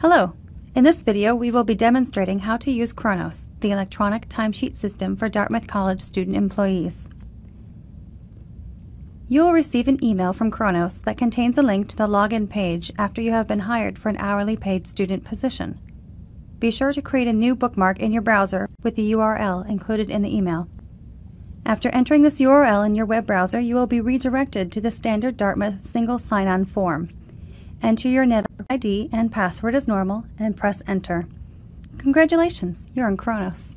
Hello! In this video, we will be demonstrating how to use Kronos, the electronic timesheet system for Dartmouth College student employees. You will receive an email from Kronos that contains a link to the login page after you have been hired for an hourly paid student position. Be sure to create a new bookmark in your browser with the URL included in the email. After entering this URL in your web browser, you will be redirected to the standard Dartmouth single sign-on form. Enter your net ID and password as normal and press Enter. Congratulations, you're in Kronos.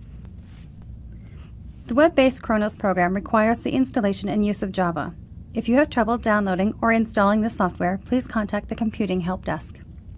The web-based Kronos program requires the installation and use of Java. If you have trouble downloading or installing the software, please contact the Computing Help Desk.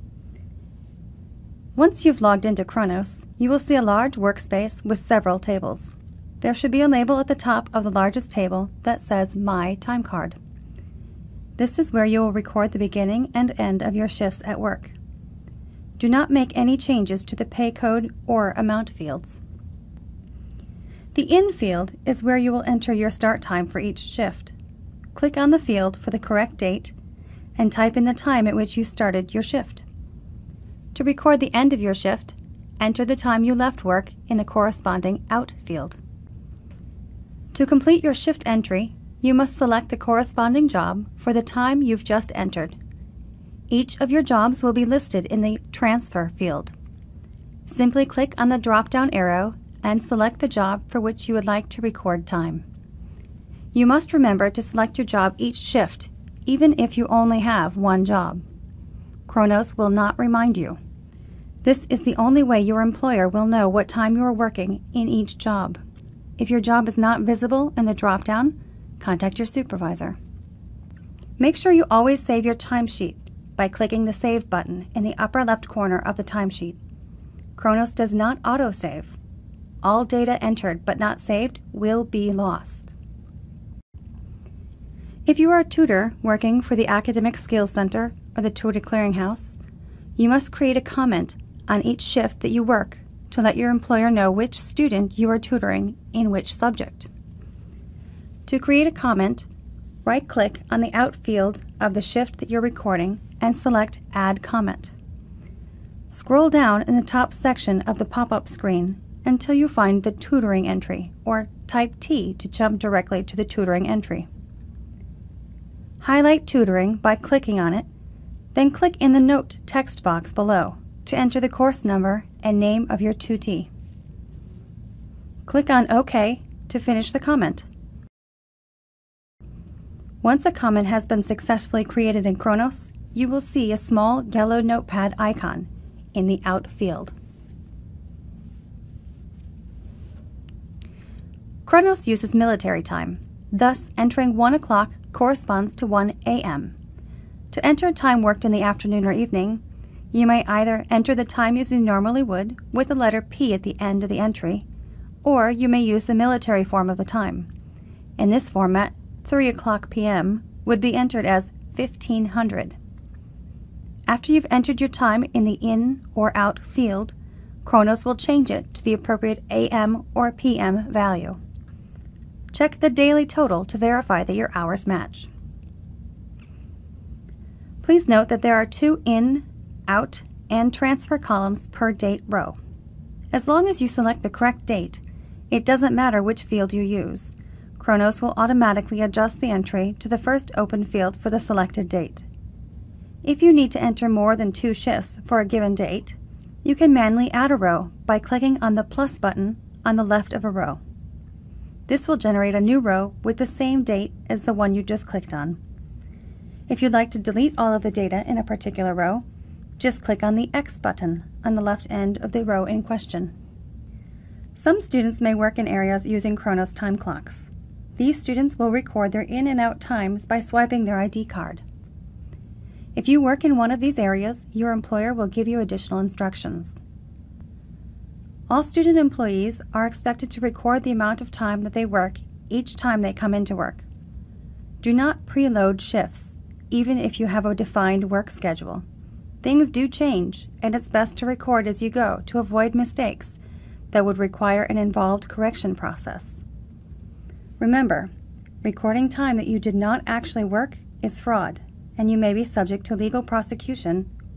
Once you've logged into Kronos, you will see a large workspace with several tables. There should be a label at the top of the largest table that says My Time Card. This is where you will record the beginning and end of your shifts at work. Do not make any changes to the pay code or amount fields. The In field is where you will enter your start time for each shift. Click on the field for the correct date and type in the time at which you started your shift. To record the end of your shift, enter the time you left work in the corresponding Out field. To complete your shift entry, you must select the corresponding job for the time you've just entered. Each of your jobs will be listed in the Transfer field. Simply click on the drop-down arrow and select the job for which you would like to record time. You must remember to select your job each shift, even if you only have one job. Kronos will not remind you. This is the only way your employer will know what time you are working in each job. If your job is not visible in the drop-down, contact your supervisor. Make sure you always save your timesheet by clicking the Save button in the upper left corner of the timesheet. Kronos does not auto-save. All data entered but not saved will be lost. If you are a tutor working for the Academic Skills Center or the Tutor Clearinghouse, you must create a comment on each shift that you work to let your employer know which student you are tutoring in which subject. To create a comment, right-click on the Out field of the shift that you're recording and select Add Comment. Scroll down in the top section of the pop-up screen until you find the Tutoring entry, or type T to jump directly to the Tutoring entry. Highlight Tutoring by clicking on it, then click in the Note text box below to enter the course number and name of your tutee. Click on OK to finish the comment. Once a comment has been successfully created in Kronos, you will see a small yellow notepad icon in the Out field. Kronos uses military time, thus entering 1 o'clock corresponds to 1 a.m. To enter time worked in the afternoon or evening, you may either enter the time as you normally would with the letter P at the end of the entry, or you may use the military form of the time. In this format, 3 o'clock p.m. would be entered as 1500. After you've entered your time in the In or Out field, Kronos will change it to the appropriate AM or PM value. Check the daily total to verify that your hours match. Please note that there are 2 In, Out, and Transfer columns per date row. As long as you select the correct date, it doesn't matter which field you use. Kronos will automatically adjust the entry to the first open field for the selected date. If you need to enter more than 2 shifts for a given date, you can manually add a row by clicking on the plus button on the left of a row. This will generate a new row with the same date as the one you just clicked on. If you'd like to delete all of the data in a particular row, just click on the X button on the left end of the row in question. Some students may work in areas using Kronos time clocks. These students will record their in and out times by swiping their ID card. If you work in one of these areas, your employer will give you additional instructions. All student employees are expected to record the amount of time that they work each time they come into work. Do not preload shifts, even if you have a defined work schedule. Things do change, and it's best to record as you go to avoid mistakes that would require an involved correction process. Remember, recording time that you did not actually work is fraud, and you may be subject to legal prosecution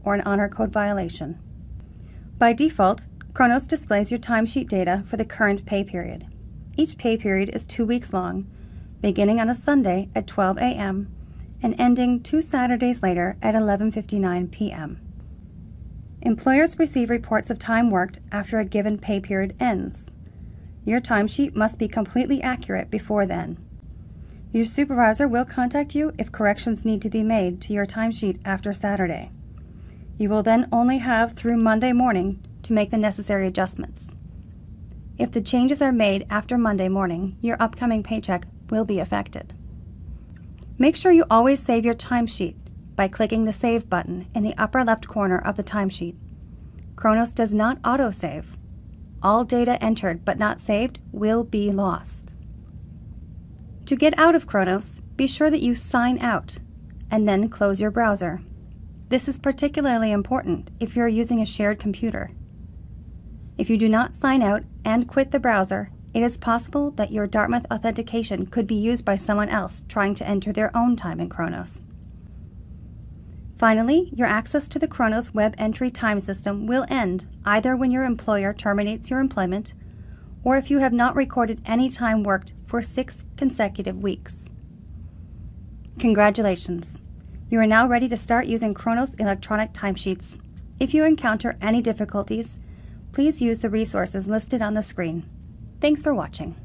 or an honor code violation. By default, Kronos displays your timesheet data for the current pay period. Each pay period is 2 weeks long, beginning on a Sunday at 12 a.m. and ending 2 Saturdays later at 11:59 p.m. Employers receive reports of time worked after a given pay period ends. Your timesheet must be completely accurate before then. Your supervisor will contact you if corrections need to be made to your timesheet after Saturday. You will then only have through Monday morning to make the necessary adjustments. If the changes are made after Monday morning, your upcoming paycheck will be affected. Make sure you always save your timesheet by clicking the Save button in the upper left corner of the timesheet. Kronos does not autosave. All data entered but not saved will be lost. To get out of Kronos, be sure that you sign out and then close your browser. This is particularly important if you're using a shared computer. If you do not sign out and quit the browser, it is possible that your Dartmouth authentication could be used by someone else trying to enter their own time in Kronos. Finally, your access to the Kronos web entry time system will end either when your employer terminates your employment or if you have not recorded any time worked for 6 consecutive weeks. Congratulations! You are now ready to start using Kronos electronic timesheets. If you encounter any difficulties, please use the resources listed on the screen. Thanks for watching.